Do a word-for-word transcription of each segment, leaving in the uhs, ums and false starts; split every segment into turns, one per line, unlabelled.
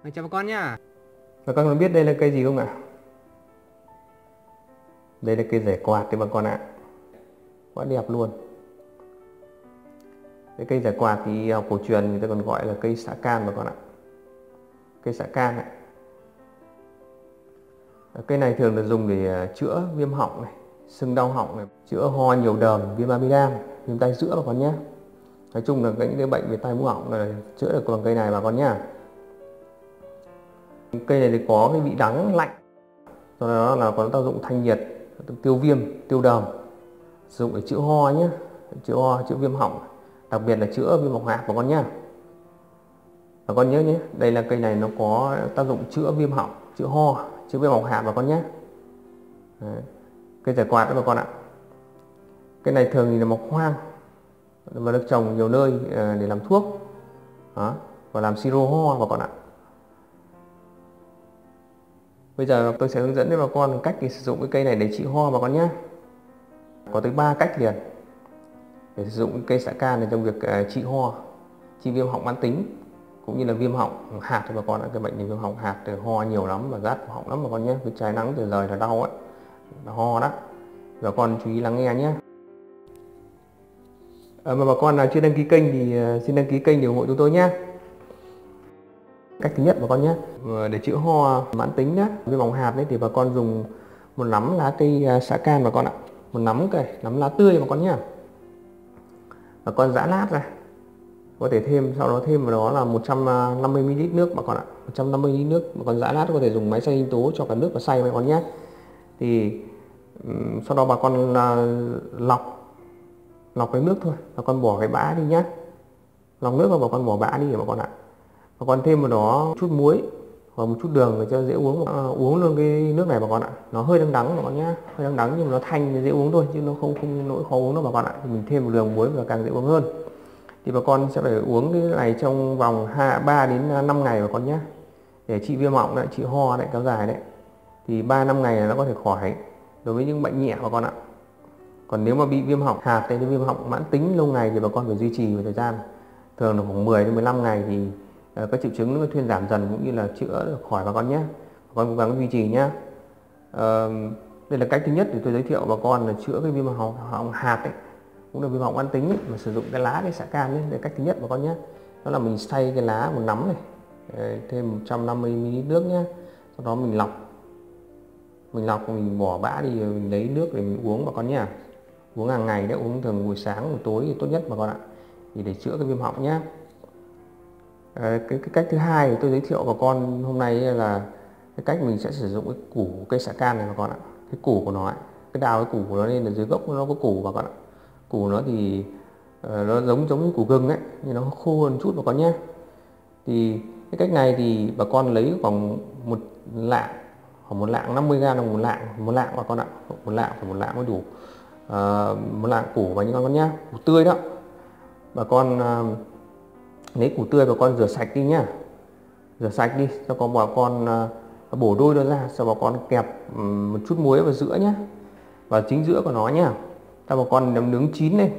Chào bà con nhá.
Bà con có biết đây là cây gì không ạ? Đây là cây rẻ quạt đấy bà con ạ. Quá đẹp luôn. Cái cây rẻ quạt thì học cổ truyền người ta còn gọi là cây xạ can bà con ạ. Cây xạ can ạ. Cây này thường là dùng để chữa viêm họng này, sưng đau họng này, chữa ho nhiều đờm, viêm amidan, viêm tai giữa bà con nhé. Nói chung là những cái bệnh về tai mũi họng là chữa được bằng cây này bà con nhá. Cây này thì có cái vị đắng lạnh, do đó là có tác dụng thanh nhiệt, tiêu viêm, tiêu đờm, sử dụng để chữa ho nhé, chữa ho, chữa viêm họng, đặc biệt là chữa viêm họng hạc bà con nhá. Bà con nhớ nhé, đây là cây này nó có tác dụng chữa viêm họng, chữa ho, chữa viêm họng hạc bà con nhé. Đấy. Cây rẻ quạt đó bà con ạ. Cây này thường thì là mọc hoang và được trồng nhiều nơi để làm thuốc đó, và làm siro ho bà con ạ. Bây giờ tôi sẽ hướng dẫn cho bà con cách để sử dụng cái cây này để trị ho bà con nhé. Có tới ba cách liền để sử dụng cây xạ can này trong việc trị ho, trị viêm họng mãn tính cũng như là viêm họng hạt cho bà con ạ. Cái bệnh này viêm họng hạt thì ho nhiều lắm và rát họng lắm bà con nhé. Cái trái nắng từ rời là đau ấy, là ho đó. Bà con chú ý lắng nghe nhé. À, mà bà con nào chưa đăng ký kênh thì xin đăng ký kênh để ủng hộ chúng tôi nhé. Cách thứ nhất bà con nhé, để chữa ho mãn tính đó, viêm họng hạt đấy, thì bà con dùng một nắm lá cây xạ can bà con ạ, một nắm cây, nắm lá tươi bà con nhé. Bà con giã lát ra, có thể thêm, sau đó thêm vào đó là một trăm năm mươi mi li lít nước bà con ạ, một trăm năm mươi mi li lít nước. Bà con giã lát có thể dùng máy xay sinh tố cho cả nước và xay bà con nhé. Thì sau đó bà con lọc lọc cái nước thôi, bà con bỏ cái bã đi nhé, lọc nước và bà con bỏ bã đi bà con ạ. Bà con thêm vào đó chút muối và một chút đường để cho dễ uống. À, uống luôn cái nước này bà con ạ. Nó hơi đắng đắng bà con nhé, hơi đắng đắng nhưng mà nó thanh dễ uống thôi, chứ nó không không nỗi khó uống đâu bà con ạ. Thì mình thêm một đường muối và càng dễ uống hơn. Thì bà con sẽ phải uống cái này trong vòng ba đến năm ngày bà con nhé, để trị viêm họng lại, trị ho lại kéo dài đấy. Thì ba năm ngày là nó có thể khỏi đối với những bệnh nhẹ bà con ạ. Còn nếu mà bị viêm họng hạt hay viêm họng mãn tính lâu ngày thì bà con phải duy trì một thời gian, thường là khoảng mười đến mười lăm ngày thì uh, các triệu chứng nó thuyên giảm dần cũng như là chữa được khỏi bà con nhé. Bà con cố gắng duy trì nhé. Uh, đây là cách thứ nhất để tôi giới thiệu bà con là chữa cái viêm họng, họng hạt ấy, cũng là viêm họng mãn tính ấy, mà sử dụng cái lá cái xạ can ấy. Đây là cách thứ nhất bà con nhé. Đó là mình xay cái lá một nắm này, thêm một trăm năm mươi mi li lít nước nhé. Sau đó mình lọc, mình lọc mình bỏ bã đi, mình lấy nước để mình uống bà con nhé. Uống hàng ngày đấy, uống thường buổi sáng buổi tối thì tốt nhất bà con ạ, thì để chữa cái viêm họng nhé. À, cái, cái cách thứ hai thì tôi giới thiệu bà con hôm nay là cái cách mình sẽ sử dụng cái củ cây xạ can này bà con ạ. Cái củ của nó ấy, cái đào cái củ của nó lên là dưới gốc nó có củ bà con ạ. Củ nó thì uh, nó giống giống như củ gừng ấy, nhưng nó khô hơn chút bà con nhé. Thì cái cách này thì bà con lấy khoảng một lạng, khoảng một lạng năm mươi gam là một lạng, một lạng bà con ạ, một lạng phải một lạng mới đủ. Uh, một lạng củ và những con nhá, củ tươi đó bà con uh, lấy củ tươi bà con rửa sạch đi nhá, rửa sạch đi, sau có bà con uh, bổ đôi nó ra, sau bà con kẹp um, một chút muối vào giữa nhá, vào chính giữa của nó nhá, sau bà con nấm nướng chín lên.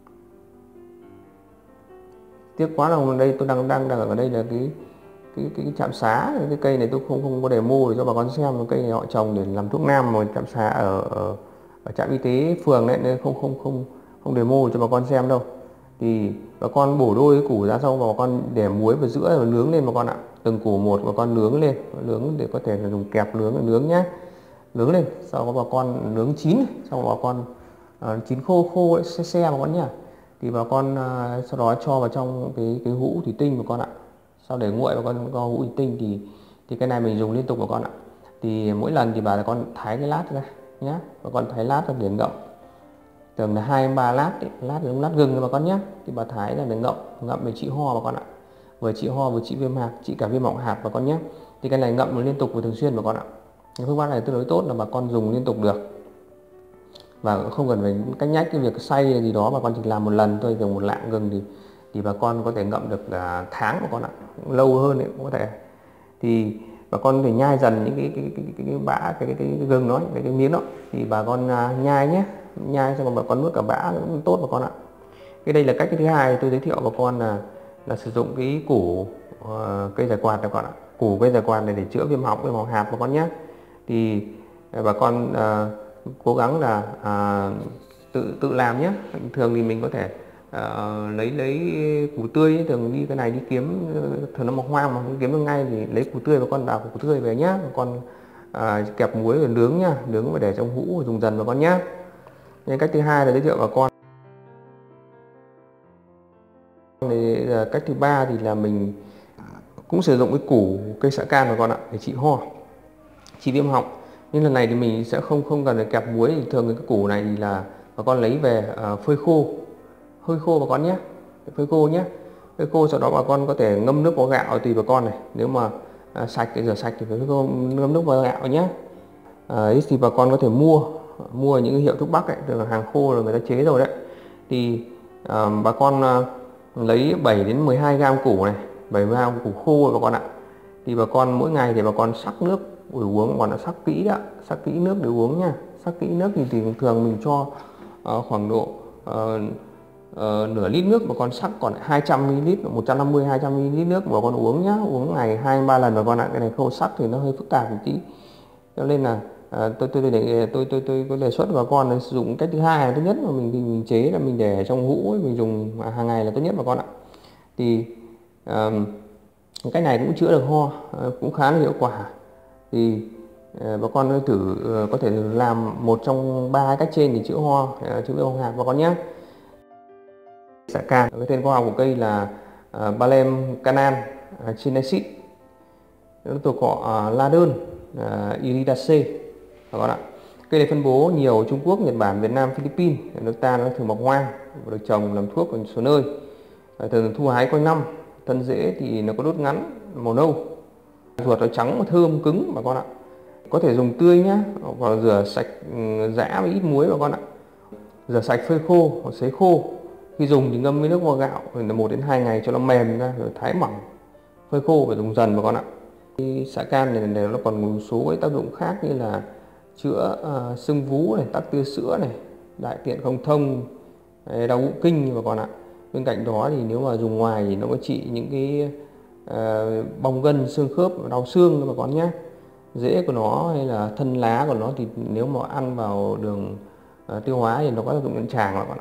Tiếc quá là đây tôi đang đang đang ở đây là cái cái cái, cái trạm xá, cái cây này tôi không không có demo để cho bà con xem. Cây này họ trồng để làm thuốc nam mà trạm xá ở, ở ở trạm y tế phường đấy, nên không không không không demo cho bà con xem đâu. Thì bà con bổ đôi cái củ ra, sau bà con để muối vào giữa và nướng lên bà con ạ, từng củ một bà con nướng lên, nướng để có thể là dùng kẹp nướng để nướng nhá, nướng lên, sau đó bà con nướng chín, sau đó bà con uh, chín khô khô ấy, xe xe bà con nhá. Thì bà con uh, sau đó cho vào trong cái cái hũ thủy tinh bà con ạ. Sau để nguội bà con có hũ thủy tinh thì thì cái này mình dùng liên tục bà con ạ. Thì mỗi lần thì bà con thái cái lát ra nhá, bà con thái lát ra để ngậm, thường là hai ba lát ấy, lát giống lát gừng bà con nhé. Thì bà thái ra để ngậm, ngậm để trị ho bà con ạ, vừa trị ho vừa trị viêm hạc, trị cả viêm họng hạt bà con nhé. Thì cái này ngậm liên tục và thường xuyên bà con ạ. Cái phương pháp này tương đối tốt, là bà con dùng liên tục được và không cần phải cách nhách cái việc xay gì đó, bà con chỉ làm một lần thôi. Dùng một lạng gừng thì thì bà con có thể ngậm được là tháng bà con ạ, lâu hơn ấy cũng có thể. Thì bà con phải nhai dần những cái cái cái cái, cái bã cái cái, cái, cái gừng đó, cái, cái miếng đó, thì bà con uh, nhai nhé, nhai xong rồi bà con nuốt cả bã cũng tốt bà con ạ. Cái đây là cách thứ hai tôi giới thiệu bà con là là sử dụng cái củ uh, cây giải quạt bà con ạ. củ cây già quạt này để chữa viêm họng, viêm họng hạp bà con nhé. Thì bà con à, cố gắng là à, tự tự làm nhé. Thường thì mình có thể à, lấy lấy củ tươi, thường đi cái này đi kiếm, thường nó mọc hoang mà không kiếm được ngay thì lấy củ tươi, bà con đào củ tươi về nhá, bà con à, kẹp muối rồi nướng nhá, nướng và để trong hũ dùng dần bà con nhé. Nên cách thứ hai là giới thiệu bà con. Thì cách thứ ba thì là mình cũng sử dụng cái củ cây xạ can bà con ạ, để trị ho, trị viêm họng. Nhưng lần này thì mình sẽ không không cần phải kẹp muối. Thì thường cái củ này thì là bà con lấy về uh, phơi khô, hơi khô bà con nhé, phơi khô nhé, phơi khô. Sau đó bà con có thể ngâm nước vào gạo tùy bà con này. Nếu mà uh, sạch thì rửa sạch thì phải ngâm nước vào gạo nhé. Uh, thì bà con có thể mua mua những hiệu thuốc bắc ấy, từ hàng khô là người ta chế rồi đấy. Thì uh, bà con uh, lấy bảy đến mười hai gam củ này, bảy mươi gam củ khô bà con ạ. Thì bà con mỗi ngày thì bà con sắc nước để uống, còn là sắc kỹ đó, sắc kỹ nước để uống nha. Sắc kỹ nước thì, thì thường mình cho uh, khoảng độ uh, uh, nửa lít nước, bà con sắc còn hai trăm mi li lít, một trăm năm mươi hai trăm mi li lít nước bà con uống nhá, uống ngày hai ba lần bà con ạ. Cái này khô sắc thì nó hơi phức tạp một tí, cho nên là À, tôi tôi để tôi tôi tôi có đề xuất bà con là sử dụng cách thứ hai là tốt nhất, mà mình mình chế là mình để trong hũ ấy, mình dùng hàng ngày là tốt nhất bà con ạ. Thì à, cách này cũng chữa được ho, à, cũng khá là hiệu quả. Thì à, bà con thử à, có thể làm một trong ba cách trên thì chữa ho, à, chữa viêm họng bà con nhé. Xạ can, cái tên khoa học của cây là à, Balem Canan à, Chinensis, nó thuộc họ à, la đơn à, Iridaceae bà con ạ. Cây này phân bố nhiều ở Trung Quốc, Nhật Bản, Việt Nam, Philippines. Ở nước ta nó thường mọc hoang và được trồng làm thuốc ở một số nơi, thường thu hái quanh năm. Thân rễ thì nó có đốt ngắn, màu nâu, ruột nó trắng và thơm cứng bà con ạ. Có thể dùng tươi nhá, hoặc rửa sạch giã với ít muối bà con ạ. Rửa sạch phơi khô hoặc sấy khô. Khi dùng thì ngâm với nước vo gạo là một đến hai ngày cho nó mềm ra rồi thái mỏng. Phơi khô và dùng dần bà con ạ. Xạ can này, này nó còn một số cái tác dụng khác như là chữa uh, sưng vú này, tắc tia sữa này, đại tiện không thông, đau bụng kinh bà con ạ. Bên cạnh đó thì nếu mà dùng ngoài thì nó có trị những cái uh, bong gân xương khớp, đau xương bà con nhé. Rễ của nó hay là thân lá của nó thì nếu mà ăn vào đường uh, tiêu hóa thì nó có tác dụng nhẫn tràng bà con ạ.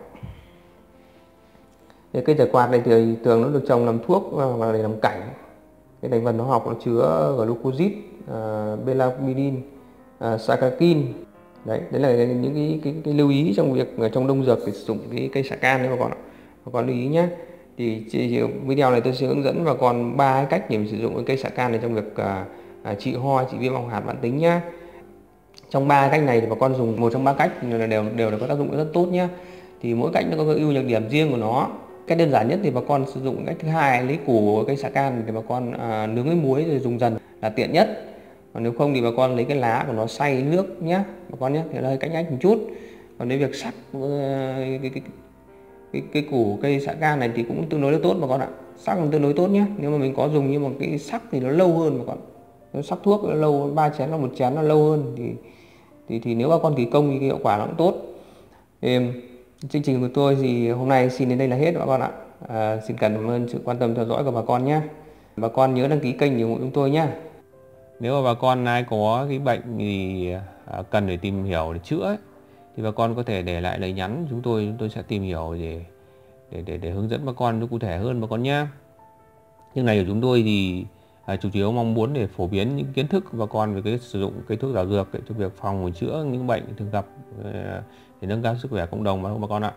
Thì cây già quạt này thì thường nó được trồng làm thuốc và để làm cảnh. Cái thành phần hóa học nó chứa glucoside, uh, bellamidin, uh, saccharine. Đấy, đấy là những cái, cái, cái lưu ý trong việc trong đông dược để sử dụng cái cây xạ can đấy bà con ạ. Bà con lưu ý nhé. Thì video này tôi sẽ hướng dẫn bà con ba cách để mình sử dụng cái cây xạ can này trong việc uh, trị ho, trị viêm họng hạt mãn tính nhá. Trong ba cách này thì bà con dùng một trong ba cách đều đều có tác dụng rất tốt nhé. Thì mỗi cách nó có ưu nhược điểm riêng của nó. Cách đơn giản nhất thì bà con sử dụng cách thứ hai, lấy củ cây xạ can thì bà con à, nướng với muối rồi dùng dần là tiện nhất. Còn nếu không thì bà con lấy cái lá của nó xay nước nhé bà con nhé, thì nó hơi cách nhách một chút. Còn nếu việc sắc cái, cái, cái, cái, cái củ cây xạ can này thì cũng tương đối là tốt bà con ạ, sắc cũng tương đối tốt nhé. Nếu mà mình có dùng nhưng mà cái sắc thì nó lâu hơn bà con, nó sắc thuốc nó lâu, ba chén là một chén nó lâu hơn thì thì thì nếu bà con kỳ công thì cái hiệu quả nó cũng tốt. Thì, chương trình của tôi thì hôm nay xin đến đây là hết bà con ạ. À, xin cảm ơn sự quan tâm theo dõi của bà con nhé. Bà con nhớ đăng ký kênh ủng hộ chúng tôi nhé.
Nếu mà bà con ai có cái bệnh thì cần để tìm hiểu để chữa ấy, thì bà con có thể để lại lời nhắn chúng tôi, chúng tôi sẽ tìm hiểu để để để, để hướng dẫn bà con nó cụ thể hơn bà con nhé. Nhưng này của chúng tôi thì à, chủ yếu mong muốn để phổ biến những kiến thức của bà con về cái sử dụng cây thuốc thảo dược cho việc phòng và chữa những bệnh thường gặp để nâng cao sức khỏe cộng đồng bà con ạ.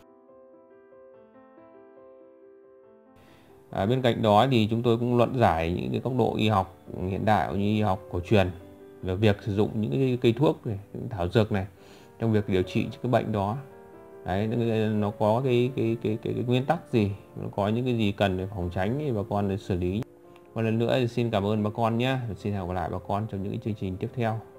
À, bên cạnh đó thì chúng tôi cũng luận giải những cái góc độ y học hiện đại như y học cổ truyền về việc sử dụng những cái cây thuốc này, những thảo dược này trong việc điều trị cho cái bệnh đó. Đấy, nó có cái cái, cái cái cái nguyên tắc gì, nó có những cái gì cần để phòng tránh thì bà con để xử lý. Một lần nữa thì xin cảm ơn bà con nhé. Xin hẹn gặp lại bà con trong những cái chương trình tiếp theo.